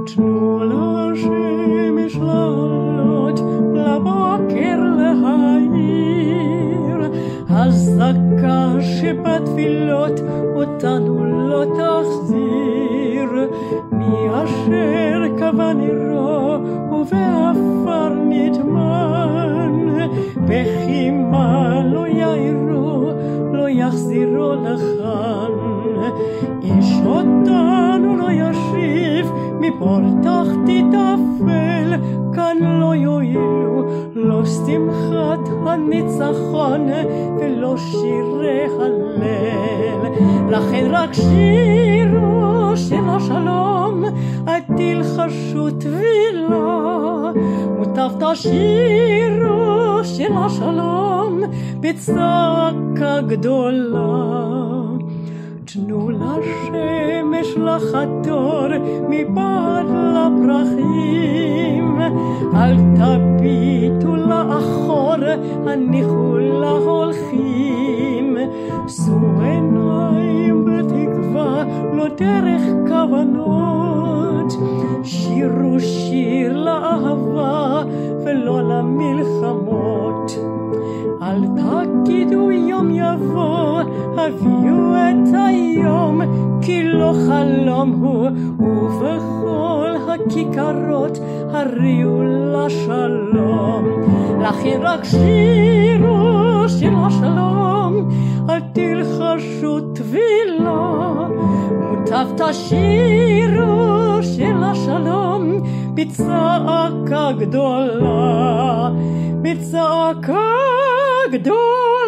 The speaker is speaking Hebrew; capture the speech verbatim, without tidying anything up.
תנו לשמש לעלות, לבוקר להאיר, הזעקה שבתפילות אותנו לא תחזיר. מי אשר קבע נרו ובעפר נטמן, בחימה לא יאירו, לא יחזירו לכאן. איש אותנו לא ישיב, מפור תחתית אפל, כאן לא יועילו, לא שמחת הניצחון ולא שירי הלל. לכן רק שירו של השלום, אל תלחשו טבילה, מוטב תשירו של השלום בצעקה גדולה. תנו לשמש לחתור מבעד לפרחים, אל תביטו לאחור, הניחו להולכים. שאו עיניים בתקווה, לא דרך כוונות, שירו שיר לאהבה ולא למלחמות. אל תגידו יום יבוא, הביאו את היום, כי לא חלום הוא, ובכל הכיכרות הריעו לשלום. לכן רק שירו של השלום, אל תלחשו טבילה, מוטב תשירו של השלום בצעקה גדולה, בצעקה גדולה.